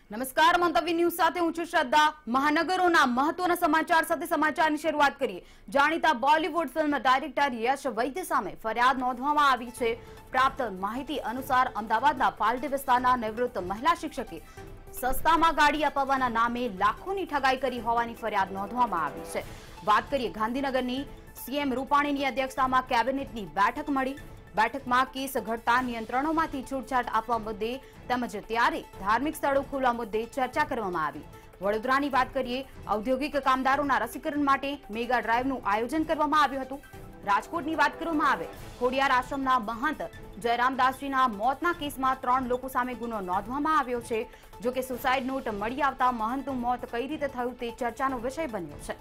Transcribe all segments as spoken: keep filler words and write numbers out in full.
નમસ્કાર, મંતવ્ય ન્યૂઝ સાથે હું છું શ્રદ્ધા। મહાનગરોના મહત્વના સમાચાર સાથે સમાચારની શરૂઆત કરીએ। જાણીતા બોલિવૂડ ફિલ્મ ડાયરેક્ટર યશ વૈદ્ય સામે ફરિયાદ નોંધવામાં આવી છે। પ્રાપ્ત માહિતી અનુસાર અમદાવાદના પાલડી વિસ્તારના નિવૃત્ત મહિલા શિક્ષકે સસ્તામાં ગાડી અપાવવાના નામે લાખોની ઠગાઈ કરી હોવાની ફરિયાદ નોંધવામાં આવી છે। વાત કરીએ ગાંધીનગરની સીએમ રૂપાણીની અધ્યક્ષતામાં કેબિનેટની બેઠક મળી। બેઠકમાં કેસ ઘટતા નિયંત્રણોમાંથી છૂટછાટ આપવા મુદ્દે તેમજ ત્યારે ધાર્મિક સ્થળો ખોલવા મુદ્દે ચર્ચા કરવામાં આવી। વડોદરાની વાત કરીએ, ઔદ્યોગિક કામદારોના રસીકરણ માટે મેગા ડ્રાઈવનું આયોજન કરવામાં આવ્યું હતું। રાજકોટની વાત કરવામાં આવે, ખોડિયાર આશ્રમના મહંત જયરામદાસજીના મોતના કેસમાં ત્રણ લોકો સામે ગુનો નોંધવામાં આવ્યો છે। જોકે સુસાઇડ નોટ મળી આવતા મહંતનું મોત કઈ રીતે થયું તે ચર્ચાનો વિષય બન્યો છે।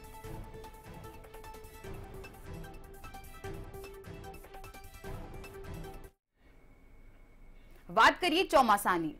વાત કરીએ ચોમાસાની।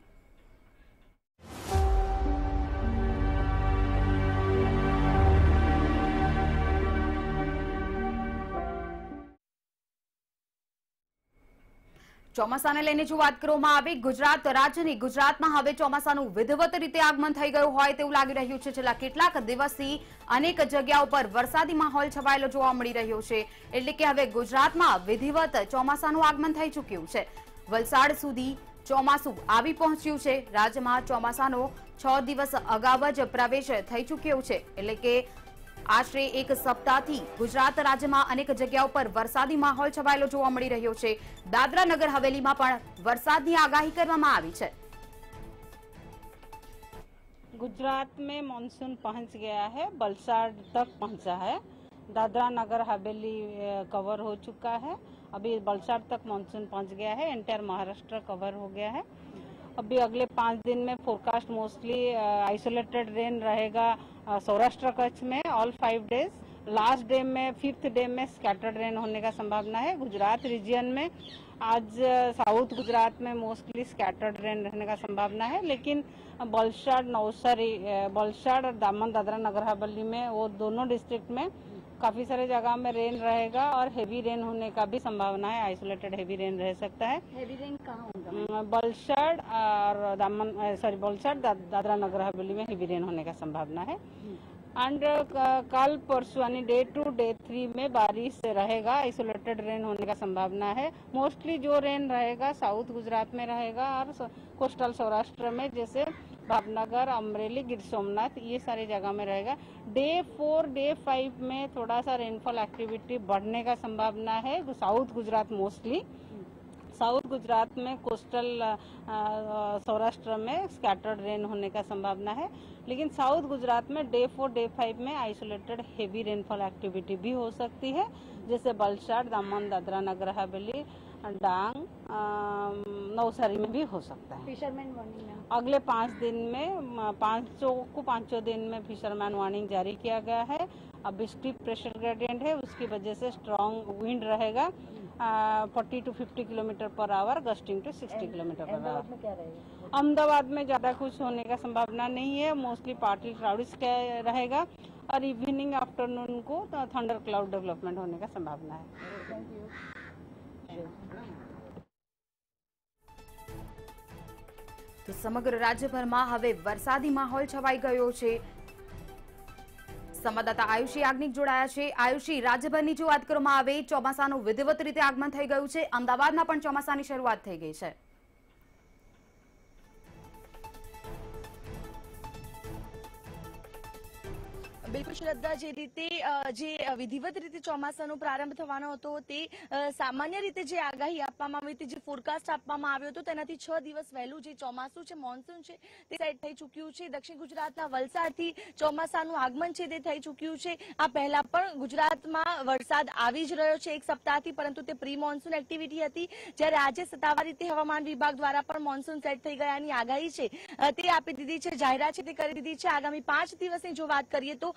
ચોમાસાને લઈને જો વાત કરવામાં આવે, ગુજરાત રાજ્યની ગુજરાતમાં હવે ચોમાસાનું વિધિવત રીતે આગમન થઈ ગયું હોય તેવું લાગી રહ્યું છે। છેલ્લા કેટલાક દિવસથી અનેક જગ્યાઓ પર વરસાદી માહોલ છવાયેલો જોવા મળી રહ્યો છે, એટલે કે હવે ગુજરાતમાં વિધિવત ચોમાસાનું આગમન થઈ ચૂક્યું છે। વલસાડ સુધી ચોમાસું આવી પહોંચ્યું છે। રાજ્યમાં ચોમાસાનો છ દિવસ અગાઉ જ પ્રવેશ થઈ ચૂક્યો છે, એટલે કે આશરે એક સપ્તાહથી ગુજરાત રાજ્યમાં અનેક જગ્યાઓ પર વરસાદી માહોલ છવાયેલો જોવા મળી રહ્યો છે। દાદરા નગર હવેલીમાં પણ વરસાદની આગાહી કરવામાં આવી છે। गुजरात में मानसून पहुंच गया है, वलसाड तक पहुंचा है। दादरा नगर हवेली कवर हो चुका है। अभी वलसाड तक मानसून पहुंच गया है। एंटायर महाराष्ट्र कवर हो गया है। अभी अगले पाँच दिन में फोरकास्ट मोस्टली आइसोलेटेड रेन रहेगा सौराष्ट्र कच्छ में all five days. Last day में फिफ्थ डे में स्कैटर्ड रेन होने का संभावना है। गुजरात रीजन में आज साउथ गुजरात में मोस्टली स्कैटर्ड रेन रहने का संभावना है, लेकिन वलसाड नवसारी वलसाड और दामन दादरा नगर हवेली में वो दोनों डिस्ट्रिक्ट में काफी सारे जगह में रेन रहेगा और हेवी रेन होने का भी संभावना है। आइसोलेटेड हेवी रेन रह सकता है। हेवी रेन कहाँ होगा? वलसाड और दामन सॉरी वलसाड दादरा नगर हवेली में हेवी रेन होने का संभावना है। एंड कल परसों यानी डे टू डे थ्री में बारिश रहेगा, आइसोलेटेड रेन होने का संभावना है। मोस्टली जो रेन रहेगा साउथ गुजरात में रहेगा और कोस्टल सौराष्ट्र में जैसे भावनगर, अमरेली, गिर सोमनाथ ये सारी जगह में रहेगा। डे फोर डे फाइव में थोड़ा सा रेनफॉल एक्टिविटी बढ़ने का संभावना है south Gujarat mostly. South Gujarat में कोस्टल सौराष्ट्र में स्कैटर्ड रेन होने का संभावना है, लेकिन साउथ गुजरात में डे फोर डे फाइव में आइसोलेटेड हेवी रेनफॉल एक्टिविटी भी हो सकती है, जैसे वलसाड, दामन दादरा नगर हवेली, डांग, नवसारी में भी हो सकता है। फिशरमैन वार्निंग अगले पाँच दिन में पाँचों को पाँचों दिन में फिशरमैन वार्निंग जारी किया गया है। अब स्टीप प्रेशर ग्रेडियंट है, उसकी वजह से स्ट्रॉन्ग विंड रहेगा forty to fifty kilometre per hour, gusting to sixty kilometre per hour. में क्या रहेगा? अहमदाबाद में ज्यादा कुछ होने का संभावना नहीं है। मोस्टली पार्टी क्लाउड्स रहेगा और इवनिंग आफ्टरनून को थंडर क्लाउड डेवलपमेंट होने का संभावना है। Thank you. તો સમગ્ર રાજ્યભરમાં હવે વરસાદી માહોલ છવાઈ ગયો છે। સંવાદદાતા આયુષી યાજ્ઞિક જોડાયા છે। આયુષી, રાજ્યભરની જો વાત કરવામાં આવે, ચોમાસાનું વિધિવત રીતે આગમન થઈ ગયું છે, અમદાવાદમાં પણ ચોમાસાની શરૂઆત થઈ ગઈ છે। બિલકુલ શ્રદ્ધા, જે રીતે જે વિધિવત રીતે ચોમાસાનો પ્રારંભ થવાનો હતો તે સામાન્ય રીતે જે આગાહી આપવામાં આવી હતી, જે ફોરકાસ્ટ આપવામાં આવ્યો હતો, તેનાથી છ દિવસ વહેલું જે ચોમાસું છે, મોન્સૂન છે, તે સેટ થઈ ચૂક્યું છે। દક્ષિણ ગુજરાતના વલસાડથી ચોમાસાનું આગમન છે તે થઈ ચૂક્યું છે। આ પહેલા પણ ગુજરાતમાં વરસાદ આવી જ રહ્યો છે એક સપ્તાહથી, પરંતુ તે પ્રી મોન્સૂન એક્ટિવિટી હતી, જ્યારે આજે સત્તાવાર રીતે હવામાન વિભાગ દ્વારા પણ મોન્સૂન સેટ થઈ ગયાની આગાહી છે તે આપી દીધી છે, જાહેરાત છે તે કરી દીધી છે। આગામી પાંચ દિવસની જો વાત કરીએ તો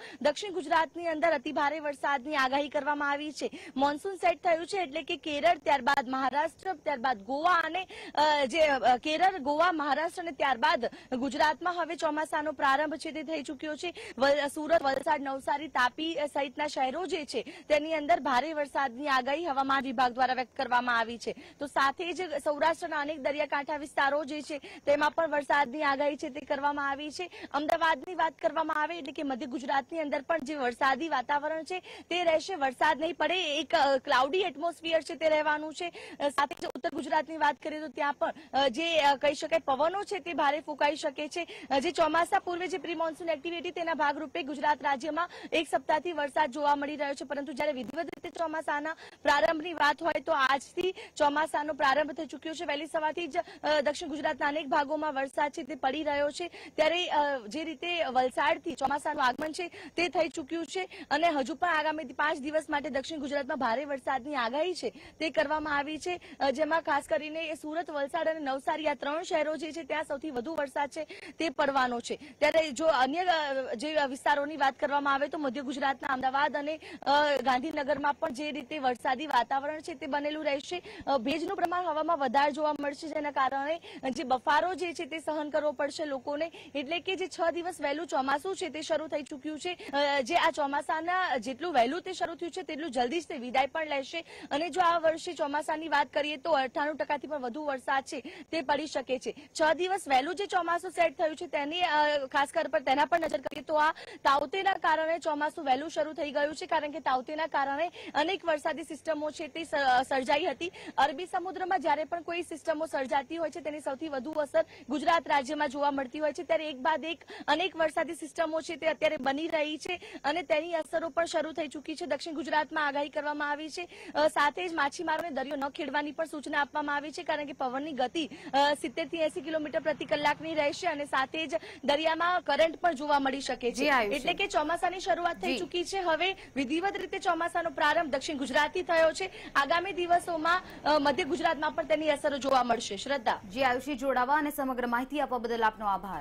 દક્ષિણ ગુજરાતની અંદર અતિભારે વરસાદની આગાહી કરવામાં આવી છે। મોન્સૂન સેટ થયું છે એટલે કે કેરળ, ત્યારબાદ મહારાષ્ટ્ર, ત્યારબાદ ગોવા અને જે કેરળ, ગોવા, મહારાષ્ટ્ર અને ત્યારબાદ ગુજરાતમાં હવે ચોમાસાનો પ્રારંભ છે તે થઈ ચૂક્યો છે। સુરત, વલસાડ, નવસારી, તાપી સહિતના શહેરો જે છે તેની અંદર ભારે વરસાદની આગાહી હવામાન વિભાગ દ્વારા વ્યક્ત કરવામાં આવી છે। તો સાથે જ સૌરાષ્ટ્રના અનેક દરિયાકાંઠા વિસ્તારો જે છે તેમાં પણ વરસાદની આગાહી છે તે કરવામાં આવી છે। અમદાવાદની વાત કરવામાં આવે એટલે કે મધ્ય ગુજરાતની અંદર પણ જે વરસાદી વાતાવરણ છે તે રહેશે। વરસાદ નહીં પડે, એક ક્લાઉડી એટમોસ્ફિયર છે તે રહેવાનું છે। સાથે જ ઉત્તર ગુજરાતની વાત કરીએ તો ત્યાં પણ જે કહી શકાય પવનો છે તે ભારે ફૂંકાઈ શકે છે। જે ચોમાસા પૂર્વે જે પ્રી મોન્સૂન એક્ટિવિટી તેના ભાગરૂપે ગુજરાત રાજ્યમાં એક સપ્તાહથી વરસાદ જોવા મળી રહ્યો છે, પરંતુ જ્યારે વિધિવત રીતે ચોમાસાના પ્રારંભની વાત હોય તો આજથી ચોમાસાનો પ્રારંભ થઈ ચૂક્યો છે। વહેલી સવારથી જ દક્ષિણ ગુજરાતના અનેક ભાગોમાં વરસાદ છે તે પડી રહ્યો છે, ત્યારે જે રીતે વલસાડથી ચોમાસાનું આગમન છે તે થઈ ચૂક્યું છે અને હજુ પણ આગામી પાંચ દિવસ માટે દક્ષિણ ગુજરાતમાં ભારે વરસાદની આગાહી છે તે કરવામાં આવી છે, જેમાં ખાસ કરીને સુરત, વલસાડ અને નવસારી આ ત્રણ શહેરો જે છે ત્યાં સૌથી વધુ વરસાદ છે તે પડવાનો છે। ત્યારે જો અન્ય જે વિસ્તારોની વાત કરવામાં આવે તો મધ્ય ગુજરાતના અમદાવાદ અને ગાંધીનગરમાં પણ જે રીતે વરસાદી વાતાવરણ છે તે બનેલું રહેશે। ભેજનું પ્રમાણ હવામાં વધારે જોવા મળશે, જેના કારણે જે બફારો જે છે તે સહન કરવો પડશે લોકોને। એટલે કે જે છ દિવસ વહેલું ચોમાસું છે તે શરૂ થઈ ચૂક્યું છે। જે આ ચોમાસાના જેટલું વહેલું તે શરૂ થયું છે તેટલું જલ્દી જ તે વિદાય પણ લેશે અને જો આ વર્ષે ચોમાસાની વાત કરીએ તો અઠ્ઠાણું ટકાથી પણ વધુ વરસાદ છે તે પડી શકે છે। છ દિવસ વહેલું જે ચોમાસું સેટ થયું છે તેની ખાસ કર પર તેના પર નજર કરીએ તો આ તાવતેના કારણે ચોમાસું વહેલું શરૂ થઈ ગયું છે, કારણ કે તાવતેના કારણે અનેક વરસાદી સિસ્ટમો છે તે સર્જાઈ હતી। અરબી સમુદ્રમાં જ્યારે પણ કોઈ સિસ્ટમો સર્જાતી હોય છે તેની સૌથી વધુ અસર ગુજરાત રાજ્યમાં જોવા મળતી હોય છે, ત્યારે એક બાદ એક અનેક વરસાદી સિસ્ટમો છે તે અત્યારે બની રહી છે અને તેની અસરો પણ શરૂ થઈ ચૂકી છે। દક્ષિણ ગુજરાતમાં આગાહી કરવામાં આવી છે, સાથે જ માછીમારોને દરિયો ન ખેડવાની પણ સૂચના આપવામાં આવી છે, કારણ કે પવનની ગતિ સિત્તેર થી એસી કિલોમીટર પ્રતિ કલાકની રહેશે અને સાથે જ દરિયામાં કરંટ પણ જોવા મળી શકે છે। એટલે કે ચોમાસાની શરૂઆત થઈ ચૂકી છે। હવે વિધિવત રીતે ચોમાસાનો પ્રારંભ દક્ષિણ ગુજરાતથી થયો છે। આગામી દિવસોમાં મધ્ય ગુજરાતમાં પણ તેની અસરો જોવા મળશે। શ્રદ્ધા જી, આયુષી જોડાવા અને સમગ્ર માહિતી આપવા બદલ આપનો આભાર।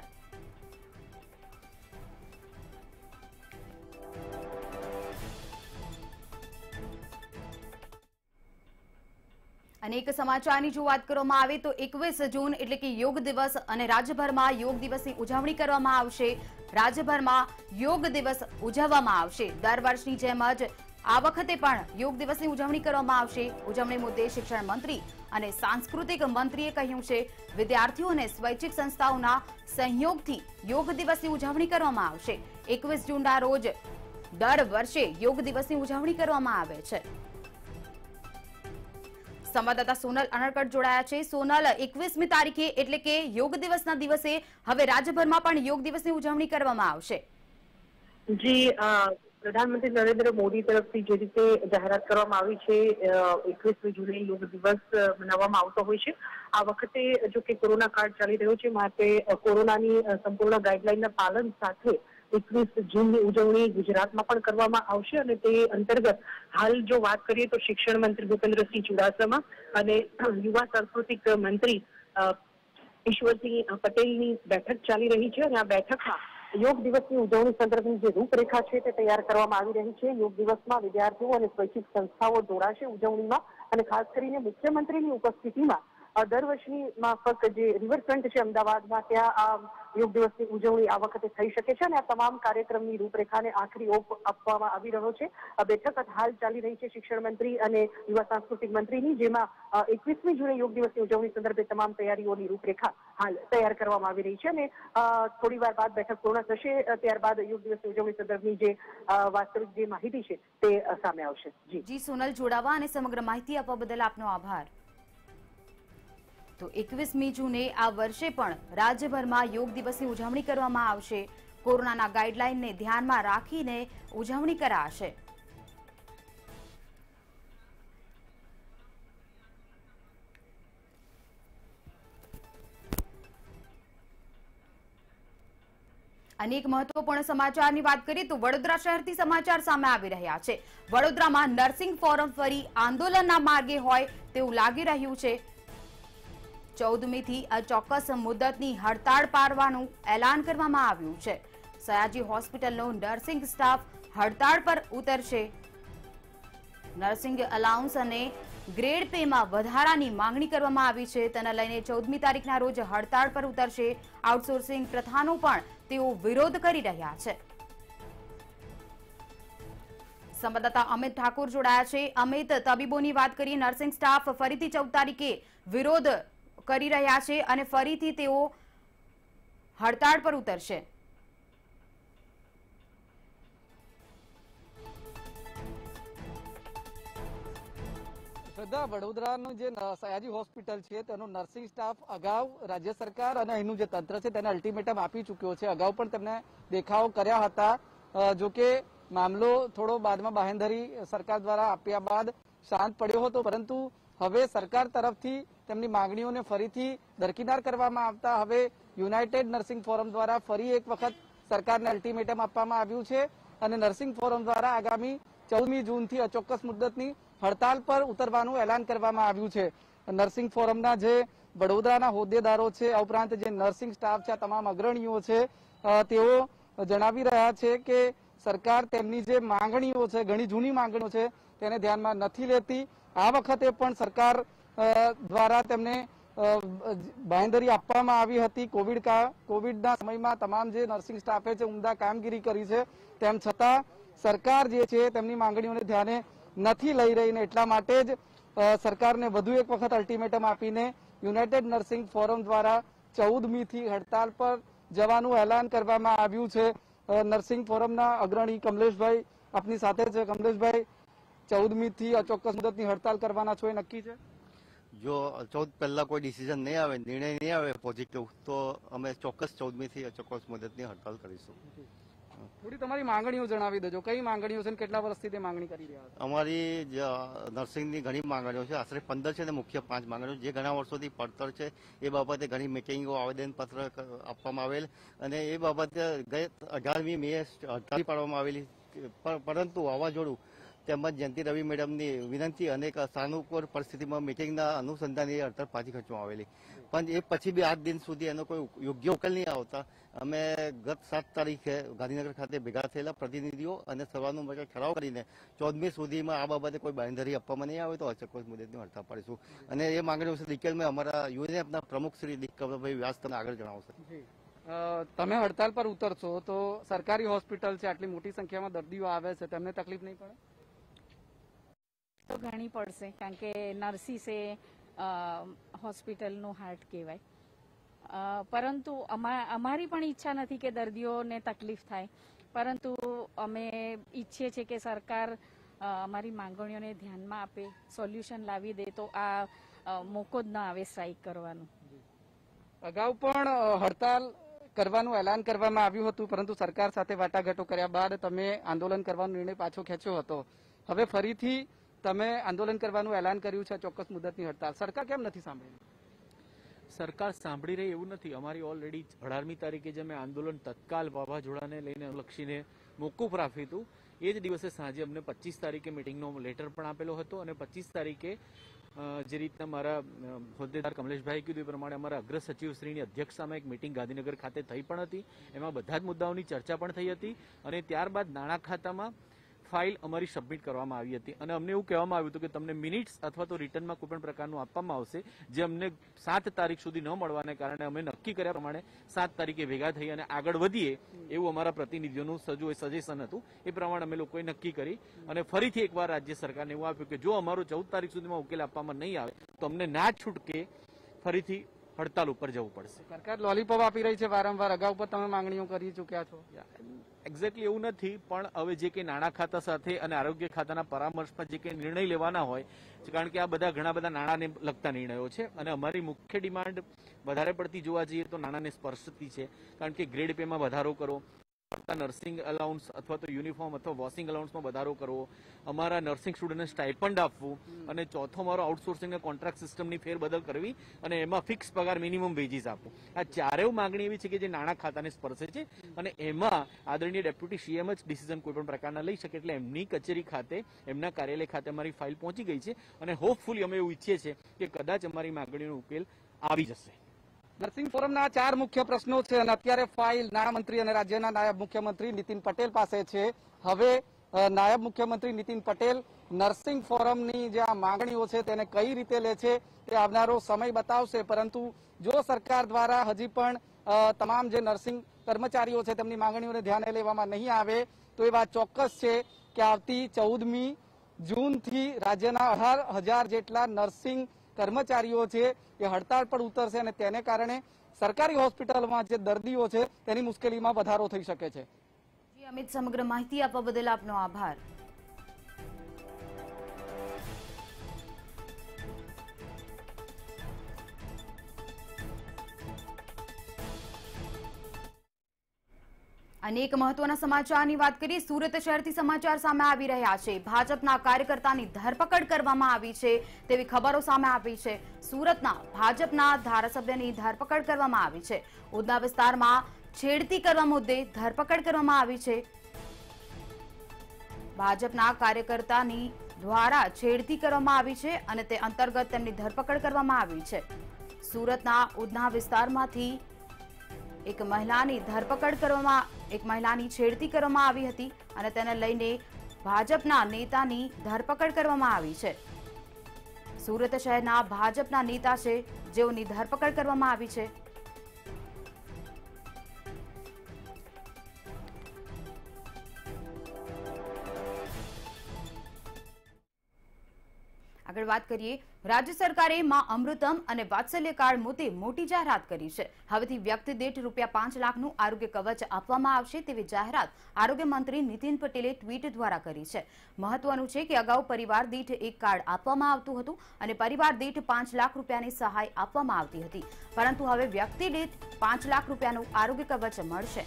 અનેક સમાચારની જો વાત કરવામાં આવે તો એકવીસ જૂન એટલે કે યોગ દિવસ અને રાજ્યભરમાં યોગ દિવસની ઉજવણી કરવામાં આવશે। રાજ્યભરમાં યોગ દિવસ ઉજવવામાં આવશે। દર વર્ષની જેમ જ આ વખતે પણ યોગ દિવસની ઉજવણી કરવામાં આવશે। ઉજવણી મુદ્દે શિક્ષણ મંત્રી અને સાંસ્કૃતિક મંત્રીએ કહ્યું છે વિદ્યાર્થીઓ અને સ્વૈચ્છિક સંસ્થાઓના સહયોગથી યોગ દિવસની ઉજવણી કરવામાં આવશે। એકવીસ જૂનના રોજ દર વર્ષે યોગ દિવસની ઉજવણી કરવામાં આવે છે। સંવાદદાતા સોનલ અનડકટ જોડાયા છે। સોનલ, એકવીસમી તારીખે એટલે કે યોગ દિવસના દિવસે હવે રાજ્યભરમાં પણ યોગ દિવસની ઉજવણી કરવામાં આવશે। જી, પ્રધાનમંત્રી નરેન્દ્ર મોદી તરફથી જે રીતે જાહેરાત કરવામાં આવી છે એકવીસમી જૂને યોગ દિવસ મનાવવામાં આવતો હોય છે। આ વખતે જો કે કોરોના કાળ ચાલી રહ્યો છે, માટે કોરોનાની સંપૂર્ણ ગાઈડલાઈનના પાલન સાથે એકવીસ જૂનની ઉજવણી ગુજરાતમાં પણ કરવામાં આવશે અને તે અંતર્ગત હાલ જો વાત કરીએ તો શિક્ષણ મંત્રી ભૂપેન્દ્રસિંહ ચુડાસમા અને યુવા સાંસ્કૃતિક મંત્રી ઈશ્વરસિંહ પટેલની બેઠક ચાલી રહી છે અને આ બેઠકમાં યોગ દિવસની ઉજવણી સંદર્ભની જે રૂપરેખા છે તે તૈયાર કરવામાં આવી રહી છે। યોગ દિવસમાં વિદ્યાર્થીઓ અને સ્વૈચ્છિક સંસ્થાઓ જોડાશે ઉજવણીમાં અને ખાસ કરીને મુખ્યમંત્રીની ઉપસ્થિતિમાં દર વર્ષની માફક જે રિવરફ્રન્ટ છે અમદાવાદમાં ત્યાં આ યોગ દિવસની ઉજવણી આ વખતે થઈ શકે છે અને આ તમામ કાર્યક્રમની રૂપરેખાને આખરી ઓપ આપવામાં આવી રહ્યો છે। આ બેઠક હાલ ચાલી રહી છે શિક્ષણ મંત્રી અને યુવા સાંસ્કૃતિક મંત્રીની, જેમાં એકવીસમી જૂને યોગ દિવસની ઉજવણી સંદર્ભે તમામ તૈયારીઓની રૂપરેખા હાલ તૈયાર કરવામાં આવી રહી છે અને થોડી વાર બાદ બેઠક પૂર્ણ થશે ત્યારબાદ યોગ દિવસની ઉજવણી સંદર્ભની જે વાસ્તવિક જે માહિતી છે તે સામે આવશે। જી જી સોનલ જોડાવા અને સમગ્ર માહિતી આપવા બદલ આપનો આભાર। તો એકવીસમી જૂને આ વર્ષે પણ રાજ્યભરમાં યોગ દિવસની ઉજવણી કરવામાં આવશે। કોરોનાના ગાઈડલાઈનને ધ્યાનમાં રાખીને ઉજવણી કરાશે। અનેક મહત્વપૂર્ણ સમાચારની વાત કરીએ તો વડોદરા શહેરથી સમાચાર સામે આવી રહ્યા છે। વડોદરામાં નર્સિંગ ફોરમ ફરી આંદોલનના માર્ગે હોય તેવું લાગી રહ્યું છે। ચૌદમી થી અચોક્કસ મુદતની હડતાળ પાડવાનું એલાન કરવામાં આવ્યું છે। સયાજી હોસ્પિટલનો નર્સિંગ સ્ટાફ હડતાળ પર ઉતરશે। નર્સિંગ અલાઉન્સ અને ગ્રેડ પેમાં વધારાની માંગણી કરવામાં આવી છે, તેને લઈને ચૌદમી તારીખના રોજ હડતાળ પર ઉતરશે। આઉટસોર્સિંગ પ્રથાનો પણ તેઓ વિરોધ કરી રહ્યા છે। સંવાદદાતા અમિત ઠાકોર જોડાયા છે। અમિત, તબીબોની વાત કરીએ, નર્સિંગ સ્ટાફ ફરીથી ચૌદ તારીખે વિરોધ કરી રહ્યા છે અને ફરીથી તેઓ હડતાળ પર ઉતરશે। શ્રદ્ધા, વડોદરાનું જે સયાજી હોસ્પિટલ છે તેનો નર્સિંગ સ્ટાફ અગાઉ રાજ્ય સરકાર અને અહીંનું જે તંત્ર છે તેને અલ્ટિમેટમ આપી ચૂક્યો છે। અગાઉ પણ તેમને દેખાવો કર્યા હતા, જો કે મામલો થોડો બાદમાં બાહેંધરી સરકાર દ્વારા આપ્યા બાદ શાંત પડ્યો હતો, પરંતુ હવે સરકાર તરફથી તેમની માંગણીઓને ફરીથી દરકિનાર કરવામાં આવતા હવે યુનાઇટેડ નર્સિંગ ફોરમ દ્વારા ફરી એક વખત સરકારને અલ્ટિમેટમ આપવામાં આવ્યું છે અને નર્સિંગ ફોરમ દ્વારા આગામી ચૌદમી જૂનથી અચોક્કસ મુદ્દતની હડતાલ પર ઉતરવાનું એલાન કરવામાં આવ્યું છે। નર્સિંગ ફોરમના જે વડોદરાના હોદ્દેદારો છે, આ ઉપરાંત જે નર્સિંગ સ્ટાફ છે, તમામ અગ્રણીઓ છે, તેઓ જણાવી રહ્યા છે કે સરકાર તેમની જે માંગણીઓ છે, ઘણી જૂની માંગણીઓ છે, તેને ધ્યાનમાં નથી લેતી। આ વખતે પણ સરકાર દ્વારા તેમને બાંહેધરી આપવામાં આવી હતી। કોવિડ કોવિડના સમયમાં તમામ જે નર્સિંગ સ્ટાફે છે ઉમદા કામગીરી કરી છે, તેમ છતાં સરકાર જે છે તેમની માંગણીઓને ધ્યાને નથી લઈ રહી ને એટલા માટે જ સરકારને વધુ એક વખત અલ્ટિમેટમ આપીને યુનાઇટેડ નર્સિંગ ફોરમ દ્વારા ચૌદમી થી હડતાલ પર જવાનું એલાન કરવામાં આવ્યું છે। નર્સિંગ ફોરમના અગ્રણી કમલેશભાઈ આપની સાથે છે। કમલેશભાઈ, ચૌદમી થી અચોક્કસ મુદતની હડતાલ કરવાના છો, એ નક્કી છે? જો ચૌદ પહેલા કોઈ ડિસિઝન નહીં આવે, નિર્ણય નહીં આવે પોઝિટિવ, તો અમે ચોક્કસ ચૌદમી થી અચોક્કસ મુદતની હડતાલ કરીશું। થોડી તમારી માંગણીઓ જણાવી દેજો, કઈ માંગણીઓ છે, કેટલા વર્ષથી તે માંગણી કરી રહ્યા છો? અમારી નર્સિંગની ઘણી માંગણીઓ છે, આશરે પંદર છે ને મુખ્ય પાંચ માંગણીઓ, જે ઘણા વર્ષોથી પડતર છે। એ બાબતે ઘણી મિટિંગો, આવેદનપત્ર આપવામાં આવેલ અને એ બાબતે ગઈ અઢારમી મે હડતાલ પાડવામાં આવેલી, પરંતુ વાવાઝોડું તેમજ જયંતિ રવિ મેડમની વિનંતી અને સાનુકૂળ પરિસ્થિતિમાં મિટિંગના અનુસંધાને હડતાળ પાછી ખેંચવામાં આવેલી, પણ એ પછી બી આજ દિન સુધી એનો કોઈ યોગ્ય ઉકેલ નહીં આવતા અમે ગત સાત તારીખે ગાંધીનગર ખાતે ભેગા થયેલા પ્રતિનિધિઓ અને સર્વાનુમતે ઠરાવ કરીને ચૌદમી સુધીમાં આ બાબતે કોઈ બાંહેધરી આપવામાં નહીં આવે તો અચોક્કસ મુદતની હડતાળ પાડીશું અને એ માંગણીઓ વિશે ડિટેલમાં અમારા યુએનએફના પ્રમુખ શ્રી દીકરભાઈ વ્યાસ તમને આગળ જણાવશે। તમે હડતાલ પર ઉતરશો તો સરકારી હોસ્પિટલ છે, આટલી મોટી સંખ્યામાં દર્દીઓ આવે છે, તેમને તકલીફ નહીં પડે? તો ઘણી પડશે, કારણ કે નર્સિસ એ હોસ્પિટલનું હાર્ટ કહેવાય, પરંતુ અમારી પણ ઈચ્છા નથી કે દર્દીઓને તકલીફ થાય, પરંતુ અમે ઈચ્છીએ છીએ કે સરકાર અમારી માંગણીઓને ધ્યાનમાં આપે, સોલ્યુશન લાવી દે, તો આ મોકો જ ના આવે સ્ટ્રાઇક કરવાનું। અગાઉ પણ હડતાલ કરવાનું એલાન કરવામાં આવ્યું હતું, પરંતુ સરકાર સાથે વાટાઘાટો કર્યા બાદ તમે આંદોલન કરવાનો નિર્ણય પાછો ખેંચ્યો હતો। હવે ફરીથી તમે આંદોલન કરવાનું એલાન કર્યું છે, ચોક્કસ મુદતની હડતાલ, સરકાર કેમ નથી સાંભળી? સરકાર સાંભળી રહી એવું નથી। અમારી ઓલરેડી અઢારમી તારીખે જે અમે આંદોલન તત્કાલ વાવાઝોડાને લઈને લક્ષીને મોકૂફ રાખ્યું હતું, એ જ દિવસે સાંજે અમને પચીસ તારીખે મિટિંગનો લેટર પણ આપેલો હતો અને પચીસ તારીખે જે રીતના મારા હોદ્દેદાર કમલેશભાઈ કીધું એ પ્રમાણે અમારા અગ્ર સચિવશ્રીની અધ્યક્ષતામાં એક મિટિંગ ગાંધીનગર ખાતે થઈ પણ હતી, એમાં બધા જ મુદ્દાઓની ચર્ચા પણ થઈ હતી અને ત્યારબાદ નાણાં ખાતામાં ફાઇલ અમારી સબમિટ કરવામાં આવી હતી અને અમને એવું કહેવામાં આવ્યું હતું કે તમને મિનિટ્સ અથવા તો રિટર્નમાં કોઈ પણ પ્રકારનું આપવામાં આવશે, જે અમને સાત તારીખ સુધી ન મળવાને કારણે અમે નક્કી કર્યા પ્રમાણે સાત તારીખે ભેગા થઈ અને આગળ વધીએ એવું અમારા પ્રતિનિધિઓનું સજુ સજેશન હતું, એ પ્રમાણે અમે લોકોએ નક્કી કરી અને ફરીથી એકવાર રાજ્ય સરકારને એવું આપ્યું કે જો અમારો ચૌદ તારીખ સુધીમાં ઉકેલ આપવામાં નહીં આવે તો અમને ના છૂટકે ફરીથી હડતાલ ઉપર જવું પડશે। સરકાર લોલીપોપ આપી રહી છે વારંવાર, અગાઉ પણ તમે માંગણીઓ કરી ચૂક્યા છો। એક્ઝેક્ટલી એવું નથી, પણ હવે જે કંઈ નાણાં ખાતા સાથે અને આરોગ્ય ખાતાના પરામર્શમાં જે કંઈ નિર્ણય લેવાના હોય, કારણ કે આ બધા ઘણા બધા નાણાંને લગતા નિર્ણયો છે અને અમારી મુખ્ય ડિમાન્ડ વધારે પડતી જોવા જઈએ તો નાણાંને સ્પર્શતી છે, કારણ કે ગ્રેડ પેમાં વધારો કરો, નર્સિંગ અલાઉન્સ અથવા તો યુનિફોર્મ અથવા વોશિંગ અલાઉન્સમાં વધારો કરવો, અમારા નર્સિંગ સ્ટુડન્ટને સ્ટાઇપન્ડ આપવું અને ચોથો અમારો આઉટસોર્સિંગ કોન્ટ્રાક્ટ સિસ્ટમની ફેરબદલ કરવી અને એમાં ફિક્સ પગાર મિનિમમ વેજીસ આપવું। આ ચારેય માંગણી એવી છે કે જે નાણાં ખાતાને સ્પર્શે છે અને એમાં આદરણીય ડેપ્યુટી સીએમ જ ડિસિઝન કોઈ પણ પ્રકારના લઈ શકે, એટલે એમની કચેરી ખાતે, એમના કાર્યાલય ખાતે અમારી ફાઇલ પહોંચી ગઈ છે અને હોપફુલી અમે એવું ઈચ્છીએ છીએ કે કદાચ અમારી માંગણીનો ઉકેલ આવી જશે। નર્સિંગ ફોરમના ચાર મુખ્ય પ્રશ્નો છે અને અત્યારે ફાઇલ નાણામંત્રી અને રાજ્યના નાયબ મુખ્યમંત્રી નીતિન પટેલ પાસે છે. હવે નાયબ મુખ્યમંત્રી નીતિન પટેલ નર્સિંગ ફોરમની જે આ માંગણીઓ છે તેને કઈ રીતે લે છે તે આવનારો સમય બતાવશે. પરંતુ જો સરકાર દ્વારા હજી પણ તમામ જે નર્સિંગ કર્મચારીઓ છે તેમની માંગણીઓને ધ્યાને લેવામાં નહીં આવે તો એ વાત ચોક્કસ છે કે આવતી ચૌદમી જૂનથી રાજ્યના અઢાર હજાર જેટલા નર્સિંગ કર્મચારીઓ છે એ હડતાળ પર ઉતરશે અને તેને કારણે સરકારી હોસ્પિટલમાં જે દર્દીઓ છે તેની મુશ્કેલીમાં વધારો થઈ શકે છે. અમિત, સમગ્ર માહિતી આપવા બદલ આપનો આભાર. અનેક મહત્વના સમાચારની વાત કરી. સુરત શહેરથી સમાચાર સામે આવી રહ્યા છે. ભાજપના કાર્યકર્તાની ધરપકડ કરવામાં આવી છે તેવી ખબરો સામે આવી છે. સુરતના ભાજપના ધારાસભ્યની ધરપકડ કરવામાં આવી છે. ઉધના વિસ્તારમાં છેડતી કરવા મુદ્દે ધરપકડ કરવામાં આવી છે. ભાજપના કાર્યકર્તાની દ્વારા છેડતી કરવામાં આવી છે અને તે અંતર્ગત તેમની ધરપકડ કરવામાં આવી છે. સુરતના ઉધના વિસ્તારમાંથી એક મહિલાની ધરપકડ કરવામાં એક મહિલાની છેડતી કરવામાં આવી હતી અને તેને લઈને ભાજપના નેતાની ધરપકડ કરવામાં આવી છે. સુરત શહેરના ભાજપના નેતા છે જેઓની ધરપકડ કરવામાં આવી છે. આગળ વાત કરીએ. રાજ્ય સરકારે માં અમૃતમ અને વાત્સલ્ય કાર્ડ મુદ્દે મોટી જાહેરાત કરી છે. હવેથી વ્યક્તિ દીઠ રૂપિયા પાંચ લાખનું આરોગ્ય કવચ આપવામાં આવશે તેવી જાહેરાત આરોગ્ય મંત્રી નીતિન પટેલે ટ્વીટ દ્વારા કરી છે. મહત્વનું છે કે અગાઉ પરિવાર દીઠ એક કાર્ડ આપવામાં આવતું હતું અને પરિવાર દીઠ પાંચ લાખ રૂપિયાની સહાય આપવામાં આવતી હતી, પરંતુ હવે વ્યક્તિ દીઠ પાંચ લાખ રૂપિયાનું આરોગ્ય કવચ મળશે.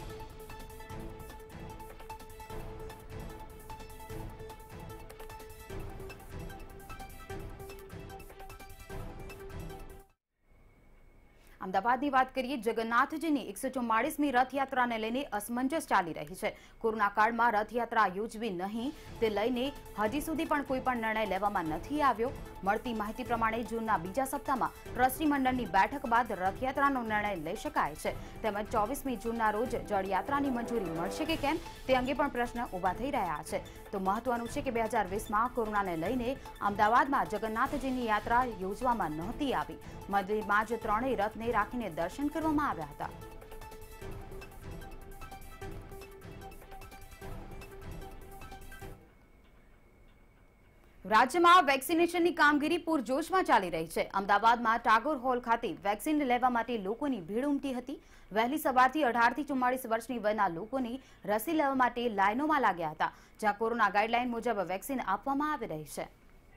અમદાવાદની વાત કરીએ. જગન્નાથજીની એકસો ચુમ્માળીસમી રથયાત્રાને લઈને અસમંજસ ચાલી રહી છે. કોરોના કાળમાં રથયાત્રા યોજવી નહીં તે લઈને હજી સુધી પણ કોઈ પણ નિર્ણય લેવામાં નથી આવ્યો. મળતી માહિતી પ્રમાણે જૂનના બીજા સપ્તાહમાં ટ્રસ્ટી મંડળની બેઠક બાદ રથયાત્રાનો નિર્ણય લઈ શકાય છે. તેમજ ચોવીસમી જૂનના રોજ જળયાત્રાની મંજૂરી મળશે કે કેમ તે અંગે પણ પ્રશ્ન ઉભા થઈ રહ્યા છે. તો મહત્વનું છે કે બે હજાર વીસમાં કોરોનાને લઈને અમદાવાદમાં જગન્નાથજીની યાત્રા યોજવામાં નહોતી આવી. મંદિરમાં જ ત્રણેય રથને રાખીને દર્શન કરવામાં આવ્યા હતા. રાજ્યમાં વેક્સિનેશનની કામગીરી પૂરજોશમાં ચાલી રહી છે. અમદાવાદમાં ટાગોર હોલ ખાતે વેક્સિન લેવા માટે લોકોની ભીડ ઉમટી હતી. વહેલી સવારથી અઢાર થી ચુમ્માળીસ વર્ષની વયના લોકોની રસી લેવા માટે લાઇનોમાં લાગ્યા હતા, જ્યાં કોરોના ગાઈડલાઈન મુજબ વેક્સિન આપવામાં આવી રહી છે.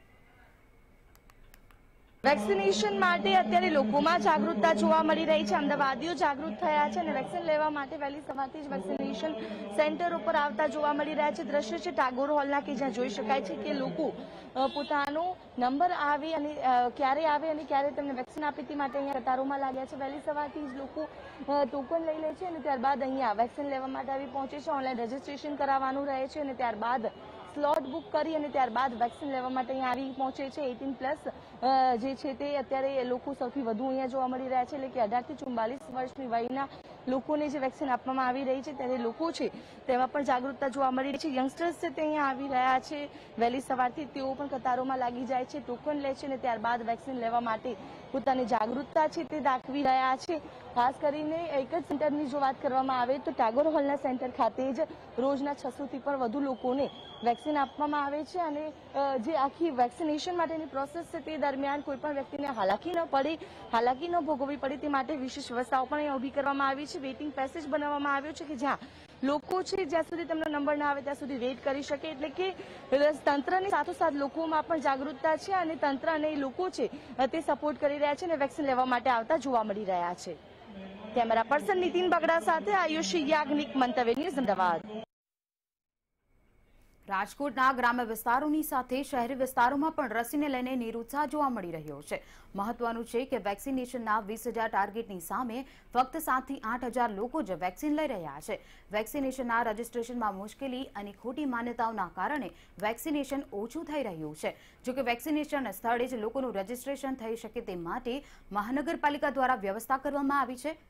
વેક્સિનેશન માટે અત્યારે લોકોમાં જાગૃતતા જોવા મળી રહી છે. અમદાવાદીઓ જાગૃત થયા છે અને વેક્સિન લેવા માટે વહેલી સવારથી જ વેક્સિનેશન સેન્ટર ઉપર આવતા જોવા મળી રહ્યા છે. દ્રશ્ય છે ટાગોર હોલના કે જ્યાં જોઈ શકાય છે કે લોકો પોતાનો નંબર આવે અને ક્યારે આવે અને ક્યારે તેમને વેક્સિન આપી તે માટે અહીંયા કતારોમાં લાગ્યા છે. વહેલી સવારથી જ લોકો ટોકન લઈ લે છે અને ત્યારબાદ અહીંયા વેક્સિન લેવા માટે આવી પહોંચે છે. ઓનલાઈન રજીસ્ટ્રેશન કરાવવાનું રહે છે અને ત્યારબાદ સ્લોટ બુક કરી અને ત્યારબાદ વેક્સિન લેવા માટે અહીંયા આવી પહોંચે છે. એટીન પ્લસ જે છે તે અત્યારે લોકો સૌથી વધુ અહીંયા જોવા મળી રહ્યા છે, એટલે કે અઢાર થી ચુમ્બાલીસ વર્ષની વયના લોકોને જે વેક્સિન આપવામાં આવી રહી છે ત્યારે લોકો છે તેમાં પણ જાગૃતતા જોવા મળી રહી છે. યંગસ્ટર્સ છે તે અહીંયા આવી રહ્યા છે. વહેલી સવારથી તેઓ પણ કતારોમાં લાગી જાય છે, ટોકન લે છે અને ત્યારબાદ વેક્સિન લેવા માટે પોતાની જાગૃતતા છે તે દાખવી રહ્યા છે. ખાસ કરીને એક જ સેન્ટરની જો વાત કરવામાં આવે તો ટાગોર હોલના સેન્ટર ખાતે જ રોજના છસો થી પણ વધુ લોકોને વેક્સિન આપવામાં આવે છે અને જે આખી વેક્સિનેશન માટેની પ્રોસેસ છે તે દરમિયાન કોઈ પણ વ્યક્તિને હાલાકી ન પડે હાલાકી ન ભોગવવી પડે તે માટે વિશેષ વ્યવસ્થાઓ પણ અહીંયા ઊભી કરવામાં આવી છે. વેઇટિંગ પેસેજ બનાવવામાં આવ્યો છે કે જ્યાં લોકો છે જ્યાં સુધી તેમનો નંબર ના આવે ત્યાં સુધી વેઇટ કરી શકે, એટલે કે તંત્રની સાથોસાથ લોકોમાં પણ જાગૃતતા છે અને તંત્ર અને લોકો છે તે સપોર્ટ કરી રહ્યા છે અને વેક્સિન લેવા માટે આવતા જોવા મળી રહ્યા છે. કેમેરા પર્સન નીતિન બગડા સાથે આયુષી યાજ્ઞિક, મંતવ્ય ન્યૂઝ, અમદાવાદ. રાજકોટના ગ્રામ્ય વિસ્તારોની સાથે શહેરી વિસ્તારોમાં પણ રસીને લઈને નિરુત્સાહ જોવા મળી રહ્યો છે। મહત્વનું છે કે વેક્સિનેશનના વીસ હજાર ટાર્ગેટની સામે ફક્ત સાતથી આઠ હજાર લોકો જ વેક્સિન લઈ રહ્યા છે। વેક્સિનેશનના રજીસ્ટ્રેશનમાં મુશ્કેલી અને ખોટી માન્યતાઓના કારણે વેક્સિનેશન ઓછું થઈ રહ્યું છે। જો કે વેક્સિનેશન સ્થળે જ લોકોનું રજીસ્ટ્રેશન થઈ શકે તે માટે મહાનગરપાલિકા દ્વારા વ્યવસ્થા કરવામાં આવી છે।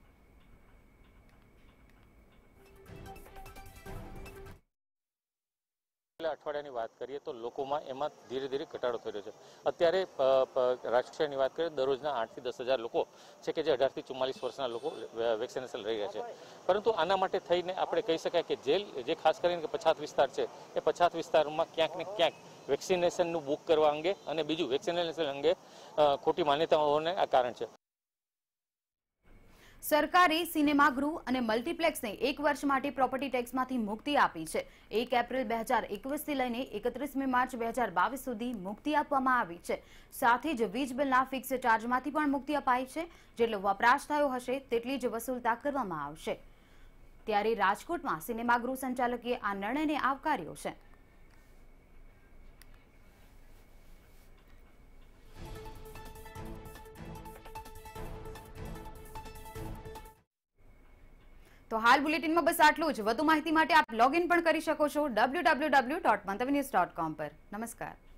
અઠવાડિયાની વાત કરીએ તો લોકોમાં એમાં ધીરે ધીરે ઘટાડો થઈ રહ્યો છે। અત્યારે રાજકોટની વાત કરીએ દરરોજના આઠથી દસ હજાર લોકો છે કે જે અઢારથી ચુમ્માલીસ વર્ષના લોકો વેક્સિનેશન લઈ રહ્યા છે। પરંતુ આના માટે થઈને આપણે કહી શકાય કે જેલ જે ખાસ કરીને પછાત વિસ્તાર છે એ પછાત વિસ્તારમાં ક્યાંક ને ક્યાંક વેક્સિનેશનનું બુક કરવા અંગે અને બીજું વેક્સિનેશન અંગે ખોટી માન્યતાઓને આ કારણ છે। સરકારે સિનેમાગૃહ અને મલ્ટીપ્લેક્સને એક વર્ષ માટે પ્રોપર્ટી ટેક્સમાંથી મુક્તિ આપી છે। એક એપ્રિલ બે હજાર એકવીસથી લઈને એકત્રીસમી માર્ચ બે હજાર બાવીસ સુધી મુક્તિ આપવામાં આવી છે। સાથે જ વીજ બિલના ફિક્સ ચાર્જમાંથી પણ મુક્તિ અપાઈ છે। જેટલો વપરાશ થયો હશે તેટલી જ વસૂલતા કરવામાં આવશે। ત્યારે રાજકોટમાં સિનેમાગૃહ સંચાલકે આ નિર્ણયને આવકાર્યો છે। તો હાલ બુલેટિનમાં બસ આટલું જ। વધુ માહિતી માટે આપ લોગ ઇન પણ કરી શકો છો W W W dot Mantavya news dot com પર। નમસ્કાર।